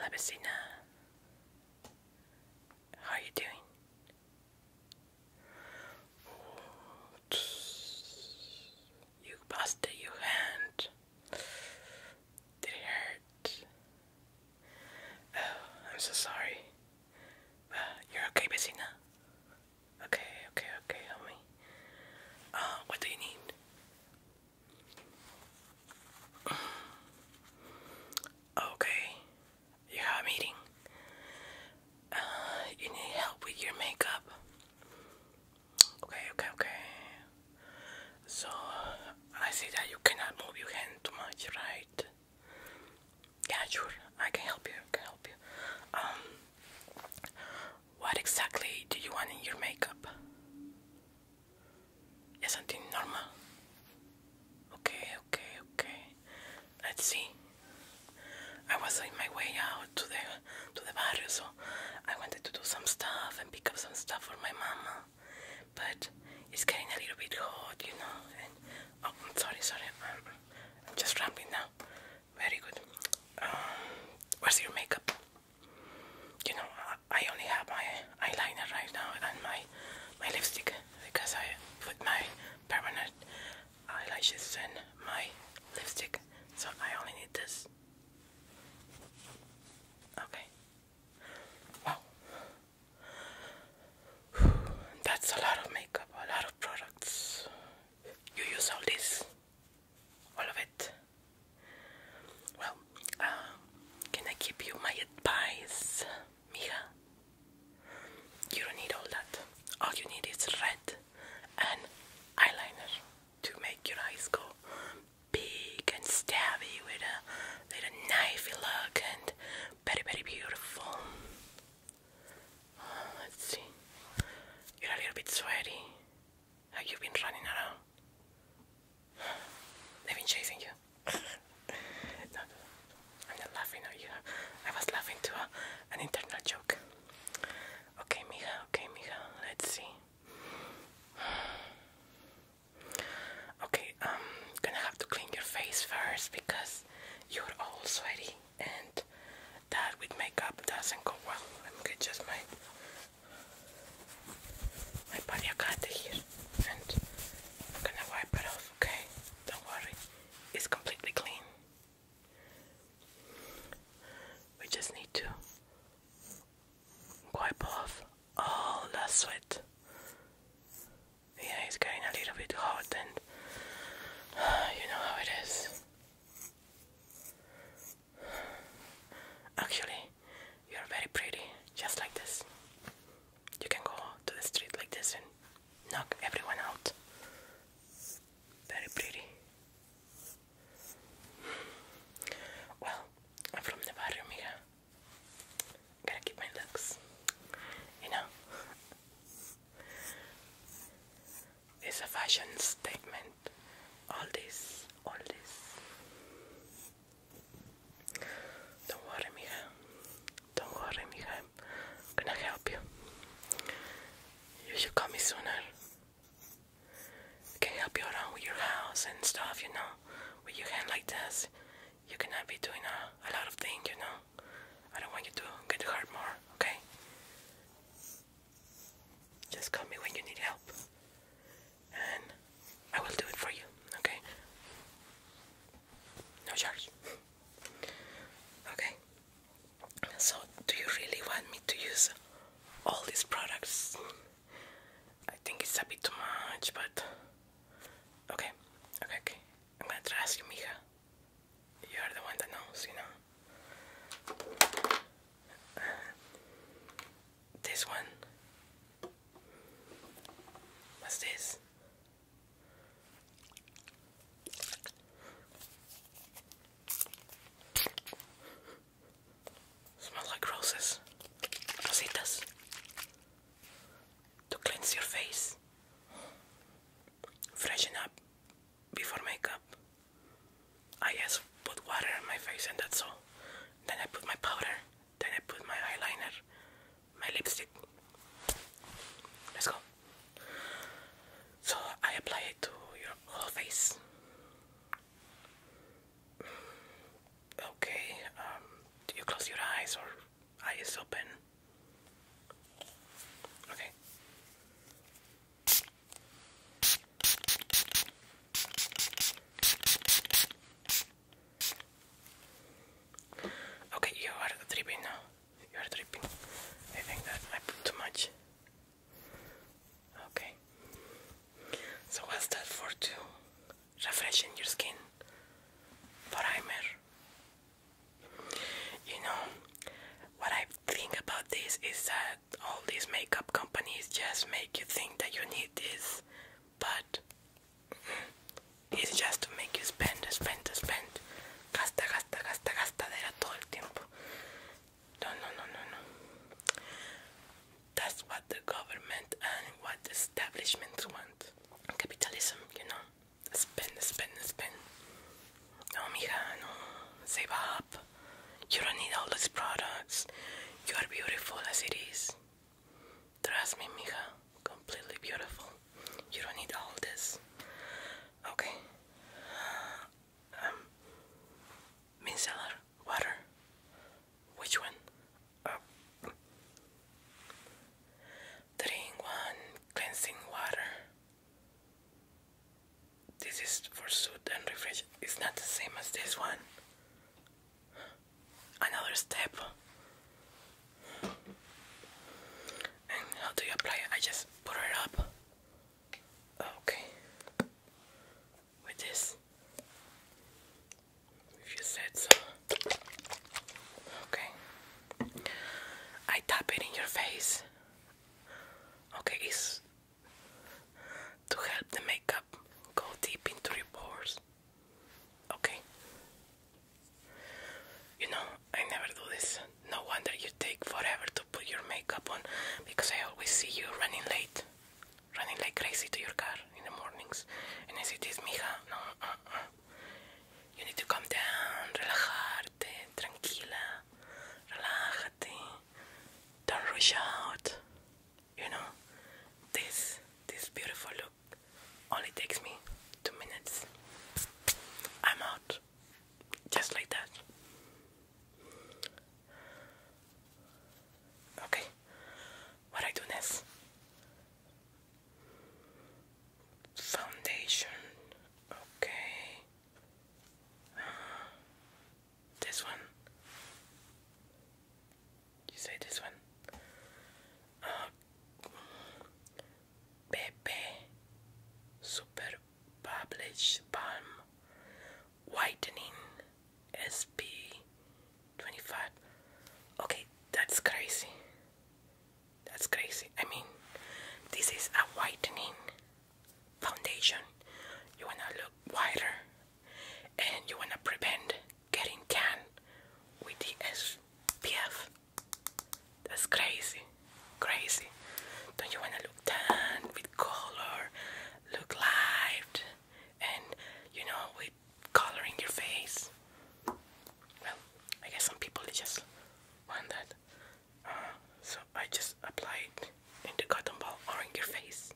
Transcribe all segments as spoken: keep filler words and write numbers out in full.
Hola vecina. How are you doing? You busted your hand. Did it hurt? Oh, I'm so sorry. Uh, you're okay, vecina? Okay, okay, okay, homie. Uh, what do you need? Okay, you have a meeting. Uh, you need help with your makeup. Okay, okay, okay. So, I see that you cannot move your hand too much, right? Yeah, sure. I can help you. I can help you. Um, what exactly do you want in your makeup? Yeah, something normal. Okay, okay, okay. Let's see. I was on my way out to the to the barrio, so I wanted to do some stuff and pick up some stuff for my mama. But it's getting a little bit hot, you know. And oh, I'm sorry, sorry. I'm, I'm just rambling now. Very good. Um, where's your makeup? You know, I only have my eyeliner right now and my my lipstick because I put my permanent eyelashes and my lipstick, so I only need this. Okay. Wow. That's a lot of makeup, a lot of products. You use all this, all of it. Well, uh, can I give you my advice, mija? You don't need all that. All you need is red and eyeliner to make your eyes go big and stabby with a little knifey look and very, very beautiful. Uh, let's see. You're a little bit sweaty. Have you been running around? They've been chasing you. No, I'm not laughing at you. I was laughing to a, an internal joke. Okay, mija, okay, mija, let's see. Okay, um, gonna have to clean your face first because you're all sweaty and that with makeup doesn't go well. Let me get just my my paliacate here and I'm gonna wipe it off, okay? Don't worry, it's completely clean. We just need to wipe off all that sweat. Yeah, it's getting a little bit hot and uh, you know how it is. Actually, you're very pretty, just like this. You can go to the street like this and knock everyone out. Very pretty. Well, I'm from the barrio, mija. Gotta keep my looks, you know. It's a fashion statement. All this, all this. Don't worry, mija. Don't worry, mija. I'm gonna help you. You should call me sooner. I can help you around with your house and stuff, you know. With your hand like this, you cannot be doing a, a lot of things, you know. I don't want you to get hurt more, okay? Just call me when you need help. And I will do it for you, okay? No charge. Okay. So, do you really want me to use all these products? I think it's a bit too much, but okay, okay, okay. I'm gonna trust you, mija. You're the one that knows, you know. Uh, this one. What's this? Smells like roses. Rositas. To cleanse your face. Freshen up before makeup. I just put water on my face and that's all. is open. Okay. Okay, you are dripping now. You are dripping. I think that I put too much. Okay. So what's that for? To refreshing your skin? Primer. You know, what I think about this is that all these makeup companies just make you think that you need this, but it's just to make you spend, spend, spend. Gasta, gasta, gasta, gastadera todo el tiempo. No, no, no, no, no. That's what the government and what the establishments want. Capitalism, you know. Spend, spend, spend. No, mija, no. Save up. You don't need all these products. You are beautiful as it is. Trust me, mija. Completely beautiful. You don't need all this. Okay. Um, micellar water. Which one? Oh. three in one cleansing water. This is for soothe and refresh. It's not the same as this one. Another step. And how do you apply it? I just put it up. Okay. With this. If you said so. Okay. I tap it in your face. Okay, it's to help the makeup go deep into your pores. Okay. You know, I never do this. No wonder you take forever to put your makeup on, because I always see you running late. Running like crazy to your car in the mornings. And I say, this, mija, no, uh-uh. You need to calm down, relajarte, tranquila, relájate. Don't rush out. You know, this, this beautiful look only takes me two minutes. I'm out. Just like that. Okay, what I do next? Foundation. Okay. This one. You say this one? Uh, Pepe Super Publish Balm Whitening S P twenty-five. Okay, that's crazy. That's crazy. I mean, this is a whitening foundation. You wanna look whiter, and you wanna prevent getting tan with the S P F. That's crazy, crazy. Don't you wanna look tan with color, look light, and you know, with color in your face? Well, I guess some people just want that. Uh, so I just apply it in the cotton ball or in your face.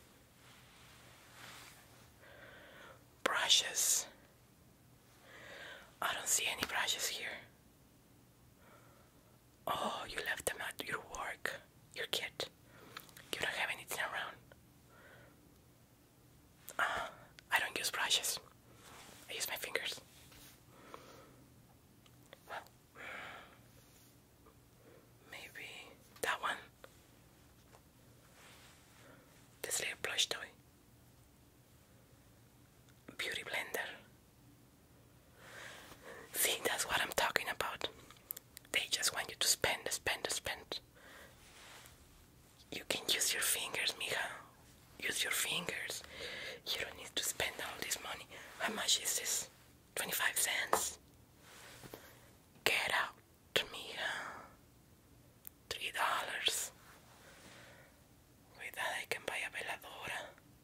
Brushes. I don't see any brushes here. Oh, you left them at your work. Your kid. You don't have anything around. Uh, I don't use brushes. I use my fingers. Well, maybe that one. This little plush toy. Beauty blender. See, that's what I'm talking about. They just want you to spend, spend, spend. You can use your fingers, mija. Use your fingers. You don't need to spend all this money. How much is this? twenty-five cents. Get out, mija. Three dollars. With that I can buy a veladora.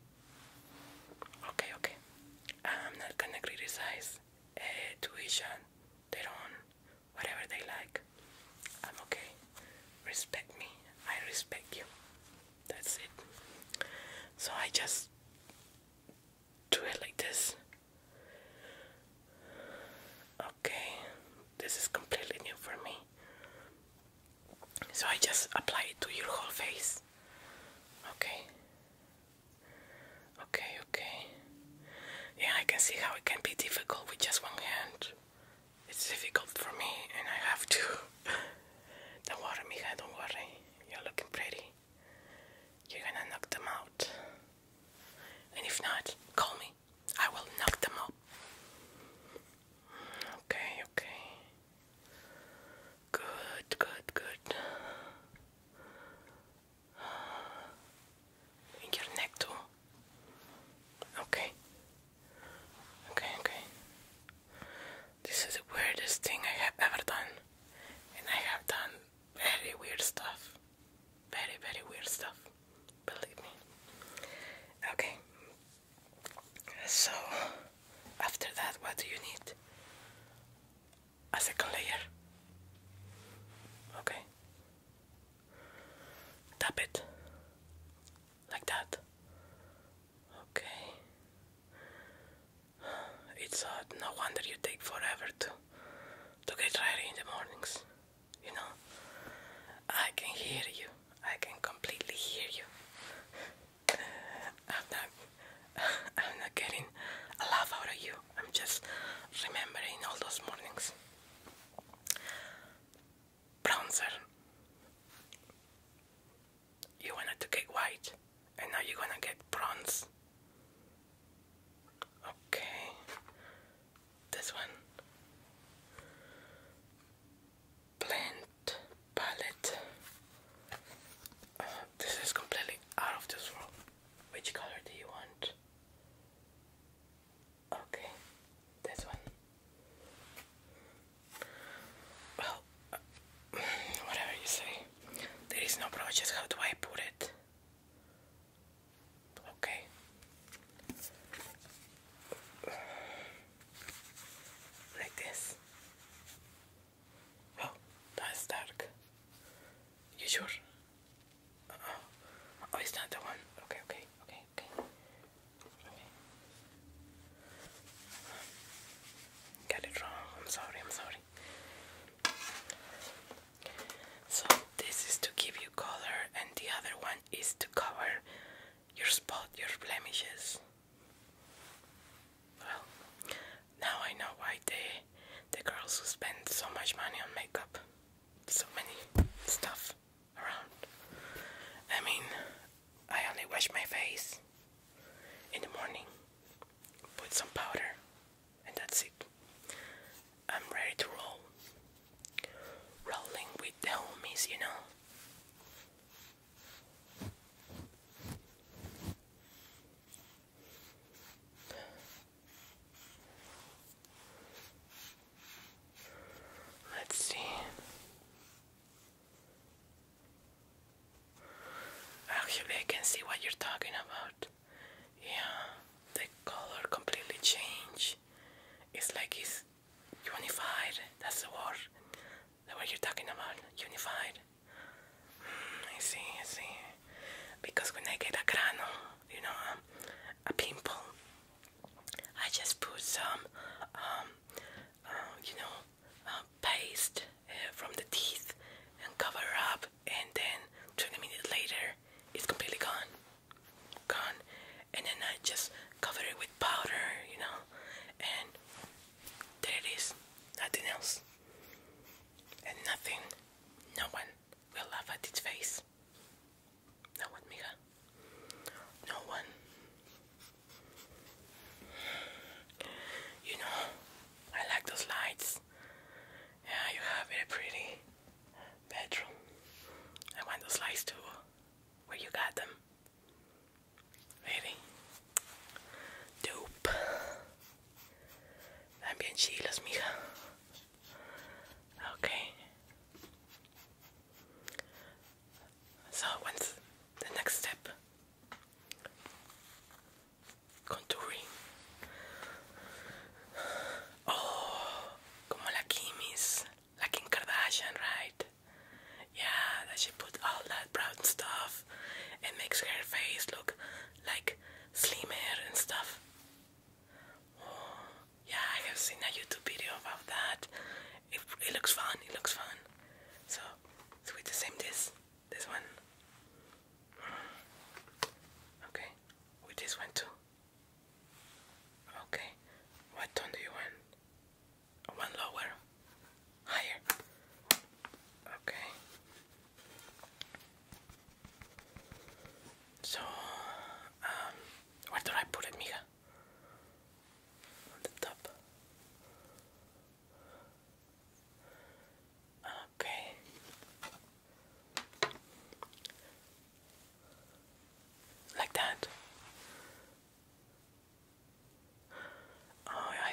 Okay, okay. I'm not gonna criticize uh, tuition. Their own, whatever they like. I'm okay. Respect me. I respect you. That's it. So I just do it like this. Okay. This is completely new for me. So I just apply it to your whole face. Okay. Okay, okay. Yeah, I can see how it can be difficult with just one hand. It's difficult for me, and I have to. Don't worry, mija, don't worry. You're looking pretty. You're gonna knock them out. And if not, call me. I will knock them out. Okay, okay. Good, good, good. In your neck too. Okay. Okay, okay. This is the weirdest thing I have ever done. And I have done very weird stuff. Very, very weird stuff. Believe me. Okay. So, after that, what do you need? A second layer. Okay. Tap it. Like that. Okay. It's odd. No wonder you take forever to to get ready in the mornings. You know, I can hear you. I can completely hear you. I'm not. I'm not getting a laugh out of you. I'm just remembering all those mornings. Bronzer. You wanted to get white, and now you're gonna get bronze. Okay. This one. Blend palette. Uh, this is completely out of this world. Which color do you want? Okay, this one. Well, uh, whatever you say. There is no brushes. How do I put it? Okay. Like this. Oh, that's dark. You sure? Uh oh. Oh, it's not the one. Okay, okay, okay, okay. Okay. Got it wrong. I'm sorry, I'm sorry. So this is to give you color, and the other one is to cover your spot, your blemishes. Well, now I know why the the girls who spend so much money on makeup, so many stuff around. I mean, I only wash my face in the morning, put some powder, and that's it. I'm ready to roll. Rolling with the homies, you know. Let's see. Actually, I can see what you're talking about. Yeah, the color completely changed. It's like it's unified. That's the word. The word you're talking about. Unified. Mm, I see, I see. Because when I get a grano, you know, um, a pimple, I just put some, um, uh, you know, uh, paste uh, from the teeth and cover up, and then twenty minutes later, it's completely gone. Gone.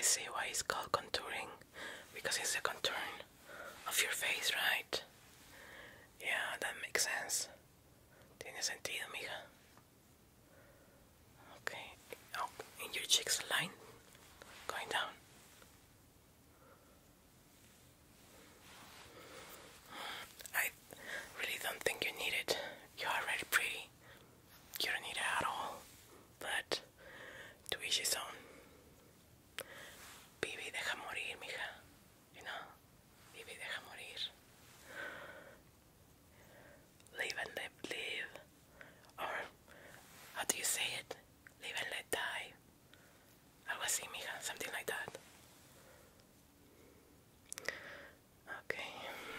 see why it's called contouring, because it's the contour of your face, right? Yeah, that makes sense. Tiene sentido, amiga. Okay. Oh, in your cheeks line, going down. I really don't think you need it. You're already pretty. You don't need it at all. But to each his own. Vive y deja morir, mija. You know? Vive y deja morir. Live and let live. Or, how do you say it? Live and let die. Algo así, mija. Something like that. Okay.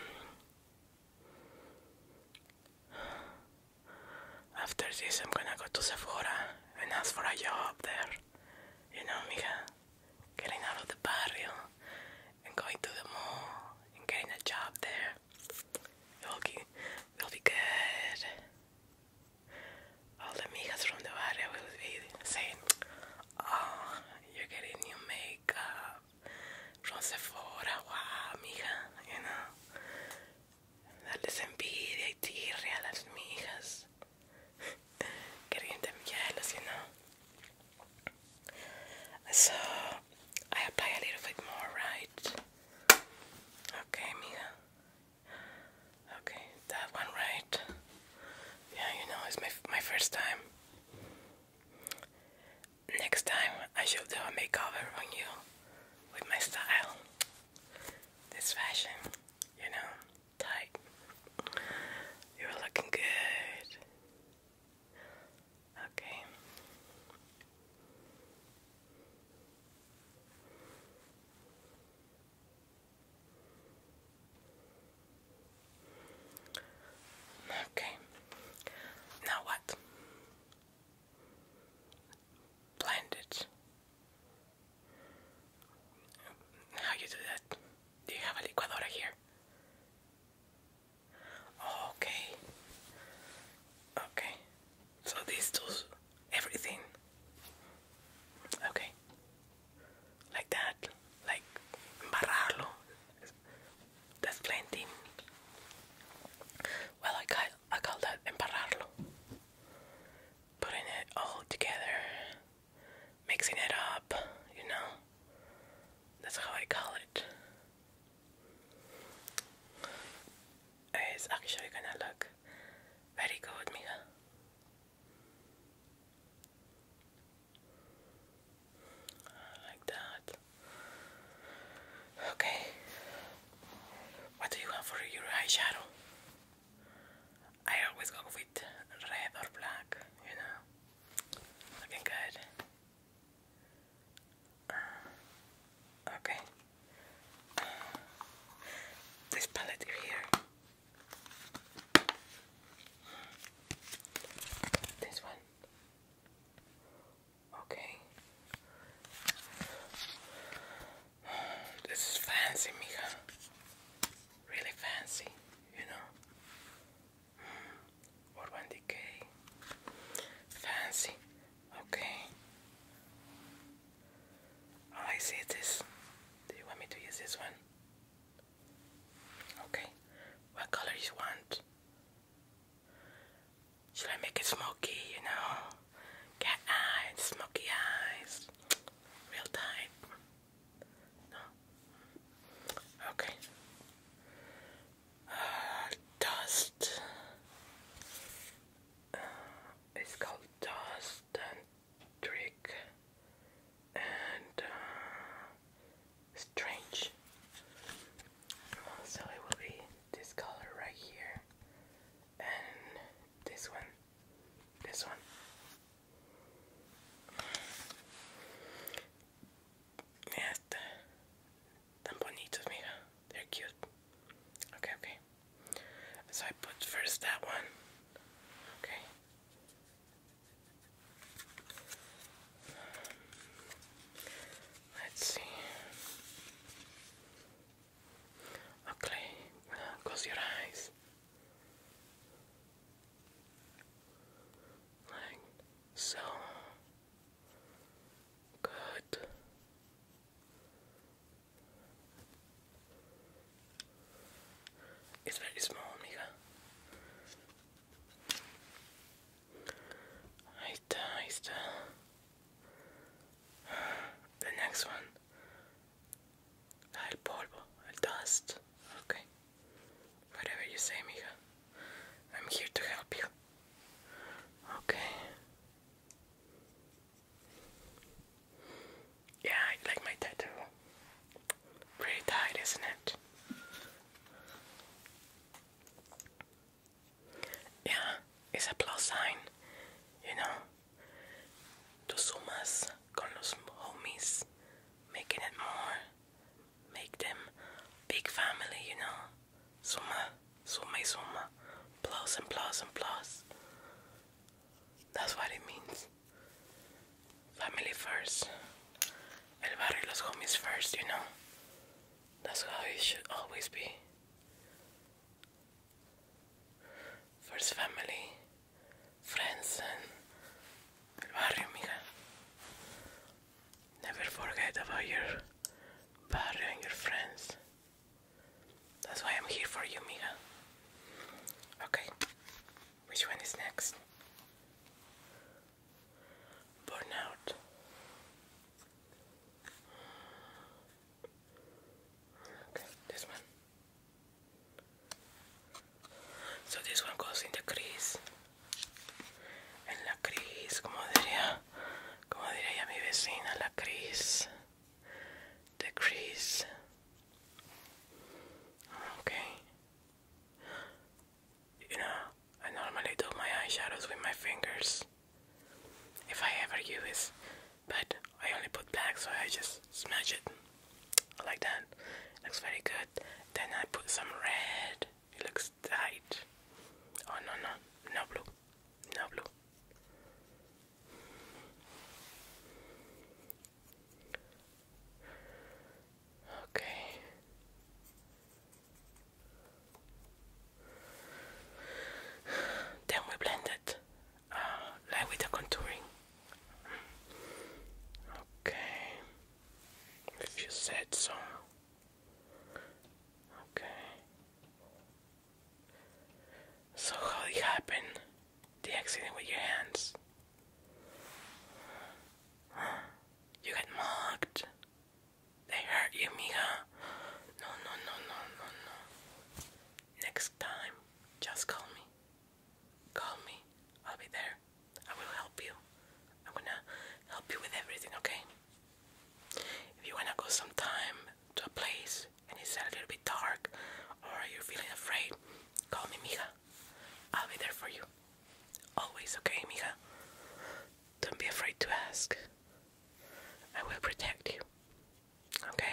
After this, I'm gonna go to Sephora and ask for a job there. You know, mija, getting out of the barrio and going to the mall and getting a job there. It'll be, it'll be good. All the mijas from the barrio will be saying, oh, you're getting new makeup from Sephora. Wow, mija, you know. Darles envidia y tirria a las mijas. Getting them jealous, you know. So, I apply a little bit more, right? Okay, mija. Okay, that one, right? Yeah, you know, it's my, my first time. Next time, I should do a makeover on you with my style. This fashion, you know, tight. You're looking good. Okay. Okay. Now what? Blend it. How you do that? Do you have a licuadora here? Okay. Okay. So this does everything. Okay. Like that. Like embarrarlo. That's blending. Well, I call, I call that embarrarlo. Putting it all together. Mixing it up, you know. That's how I call it. It's actually gonna look very good, mija. Like that. Okay. What do you want for your eyeshadow? I always go with red or black, you know. Looking good. Okay. This palette here. This one. Okay. This is fancy, mija. Really fancy, you know. Urban Decay. Fancy. Okay. Oh, I see this. Do you want me to use this one? Okay. What color you want? Should I make it smoky, you know? Cat eyes, smoky eyes. Real tight. No? Okay. Uh, dust. Uh, it's called Dust and Trick and uh, Strange. So it will be this color right here and this one, this one. Yeah, tan bonitos, mija. They're cute. Okay, okay. So I put first that one. Okay. Let's see. Okay, close your eyes. Like so. Good. It's very small, amiga. Ahí está, ahí está. The next one. El polvo, el dust. Okay. Whatever you say, amiga. I'm here to help you. Okay. Yeah, I like my tattoo. Pretty tight, isn't it? Yeah, it's a plus sign, you know. Tú sumas con los homies, making it more, make them big family, you know. Suma, suma y suma, plus and plus and plus. That's what it means. Family first. El barrio y los homies first, you know. That's how it should always be. First family, friends, and el barrio, amiga. Never forget about your barrio and your friends. That's why I'm here for you, amiga. Okay, which one is next? Burnout. Okay, this one. So this one goes in the crease. En la crease, como diría, como diría mi vecina, la crease. The crease. Okay. You know, I normally do my eyeshadows with my fingers. If I ever use, but I only put black, so I just smash it like that. Looks very good. Then I put some red. It looks tight. Oh no no no blue, no blue. Okay. Then we blend it, uh, like with the contouring. Okay. If you said so. Okay. So how it happened? The accident with your hands. You got mugged. They hurt you, amiga. No, no, no, no, no, no. Next time, just call me. Call me. I'll be there. I will help you. I'm gonna help you with everything, okay? If you wanna go sometime to a place and it's a little bit dark or you're feeling afraid, call me, amiga. I'll be there for you. Always, okay, amiga? Don't be afraid to ask. I will protect you. Okay?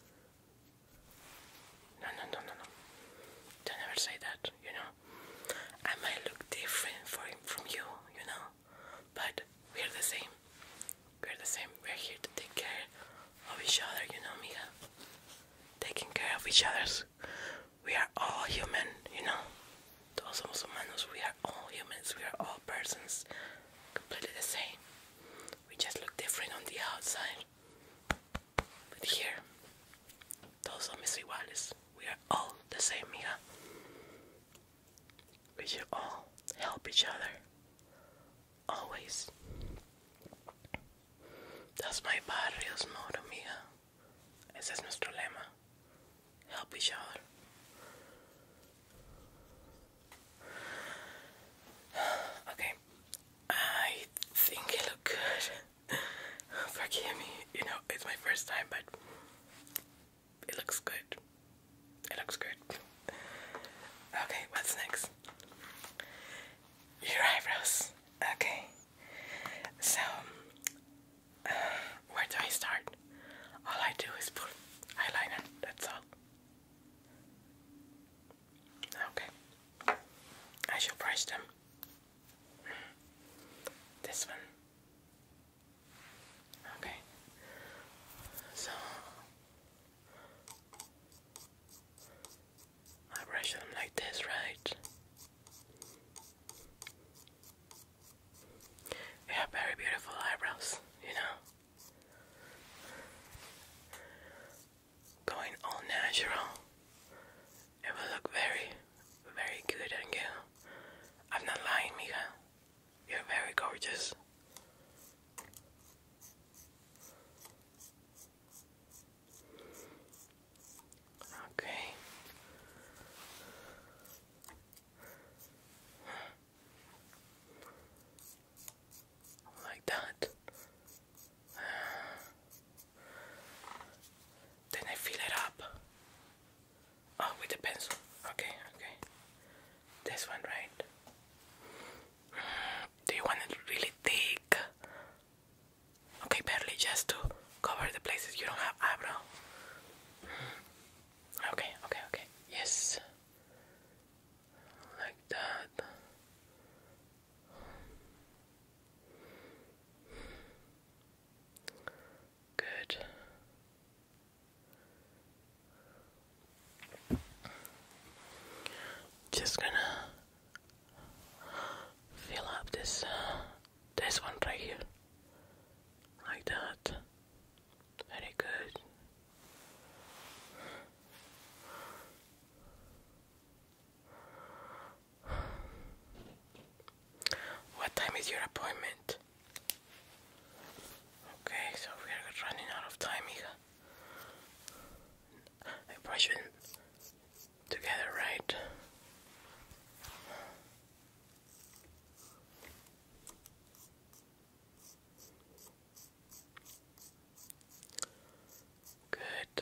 No, no, no, no, no. Don't ever say that, you know? I might look different for, from you, you know? But we're the same. We're the same. We're here to take care of each other, you know, amiga? Taking care of each other. We are all human, you know? Todos somos humanos. We are all humans. We are all persons. Completely the same. We just look different on the outside. But here, todos somos iguales. We are all the same, amiga. We should all help each other. Always. That's my barrio's motto, amiga. Ese es nuestro lema. Help each other. Okay. I think it looked good. Forgive me. You know, it's my first time, but it looks good. It looks good. Okay, what's next? Your eyebrows. Okay. So, uh, where do I start? All I do is put eyeliner. That's all. Okay. I should brush them. This one. Okay. So I brush them like this, right? You have very beautiful eyebrows, you know. Going all natural. It will look very, appointment. Okay, so we're running out of time, Mija. I brush it together, right? Good.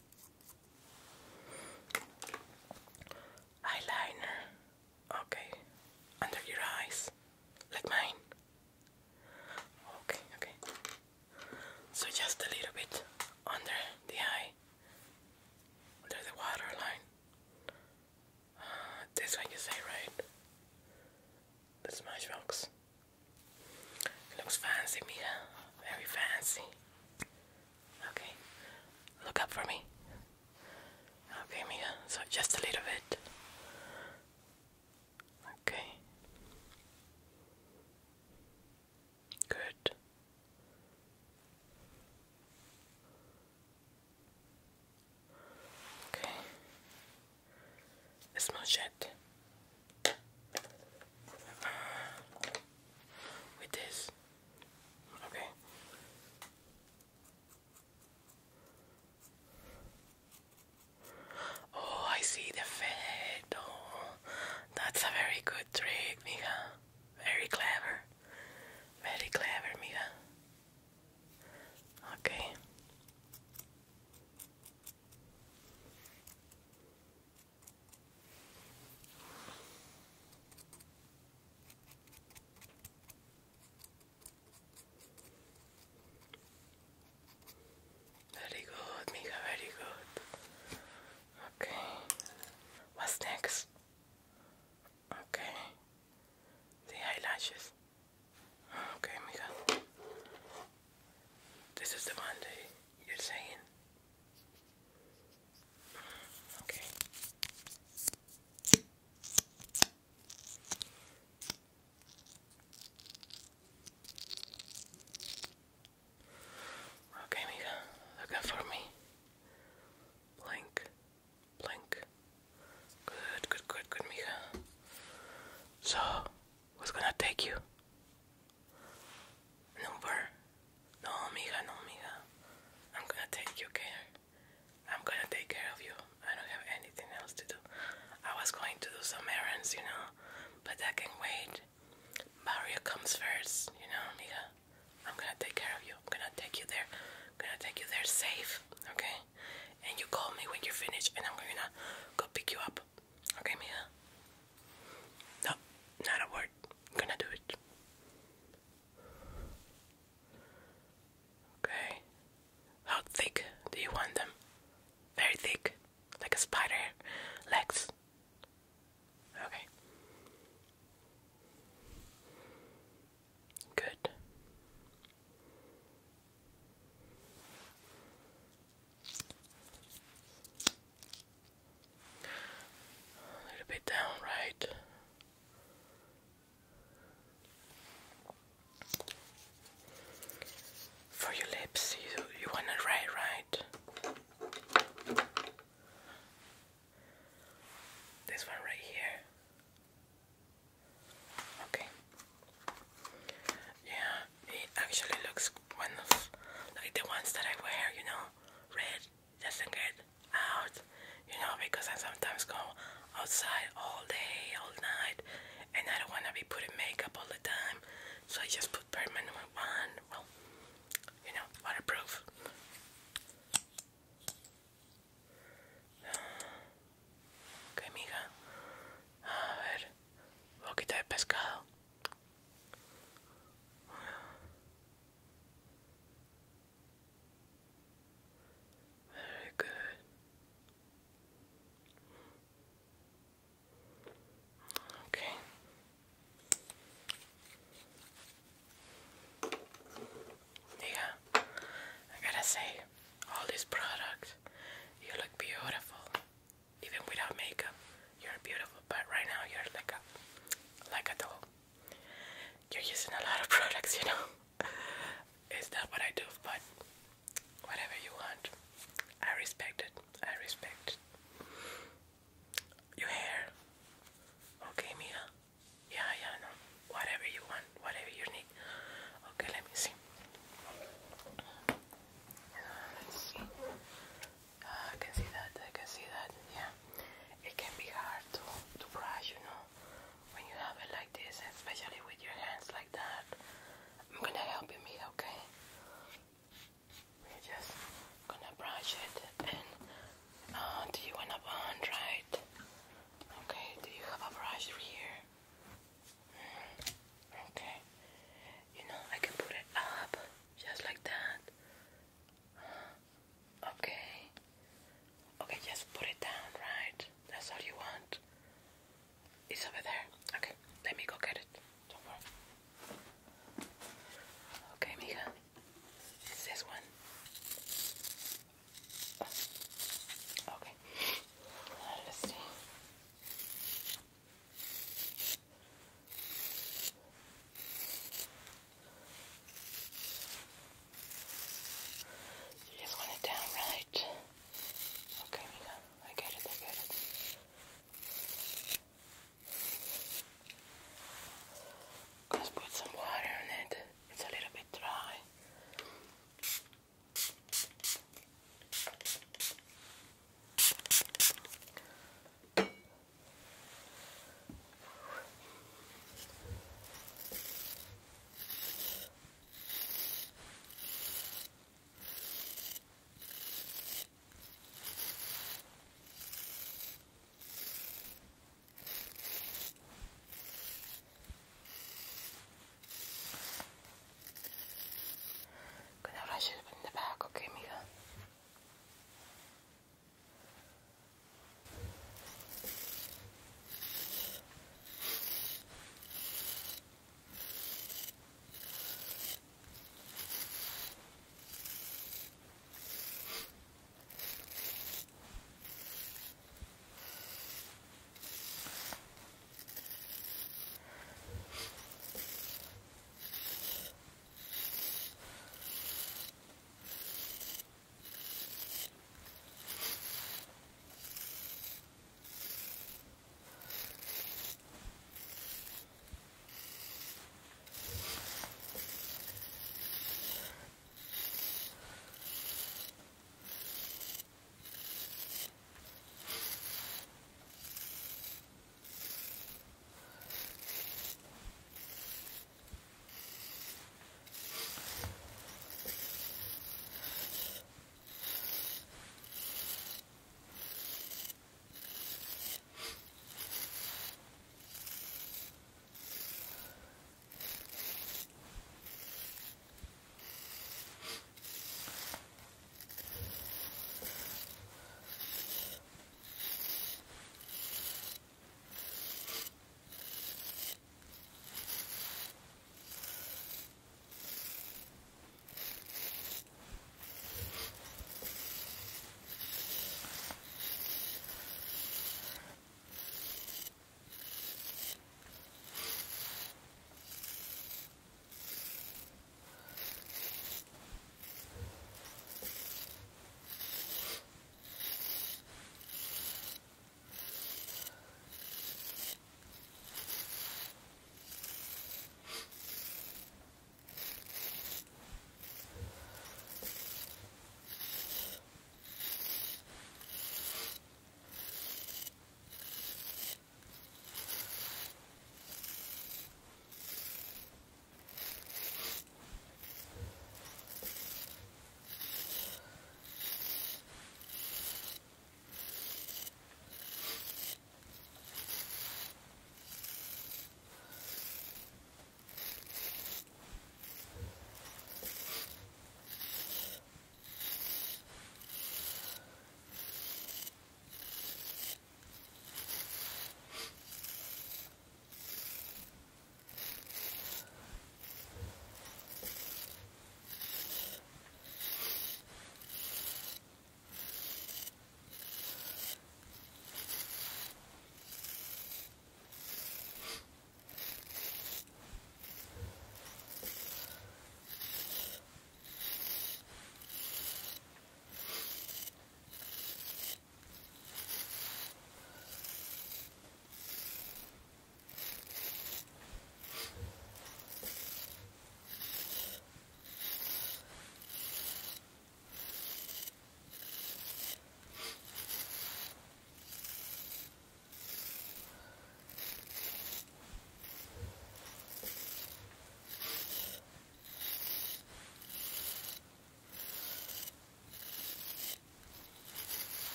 Eyeliner. Okay. Under your eyes. Like mine. Okay, okay. So just a little bit under the eye. Under the waterline. Uh, this one you say, right? The Smashbox. It looks fancy, Mia. Very fancy. Okay. Look up for me. Okay, Mia. So just a little bit. Okay. Good. Okay. Smooch it. With this. Okay. Oh, I see the fade. Oh, that's a very good trick, Mija. Very clever. Very clever, Mija. Okay. Very good, Mija, very good. Okay. What's next? Okay. The eyelashes. Okay, Mija. This is the one that you're saying. Okay. Okay, Mija. Look out for me. Blink. Blink. Good, good, good, good, Mija. So, what's gonna take you? Number? No, Mija, no, Mija. I'm gonna take you care. I'm gonna take care of you. I don't have anything else to do. I was going to do some errands, you know, but that can wait. Mario comes first, you know, Mija. I'm gonna take care of you. I'm gonna take you there. I'm gonna take you there safe, okay? And you call me when you're finished, and I'm gonna go pick you up. Okay, Mija? No, not a word. I'm gonna do it. Okay. How thick do you want them? Very thick, like a spider legs. Okay. Good. A little bit down, right? For your lips, you you want it right, right? This one right here. Okay. Yeah, it actually looks one of like the ones that I wear, you know, red, just to get out, you know, because I sometimes go outside all day, all night, and I don't want to be putting makeup all the time, so I just put permanent one, well, you know, waterproof. Ok, mija. A ver, boquita de pescado. Very good. Okay. Yeah, I gotta say, all these products, you look beautiful. Even without makeup, you're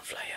fly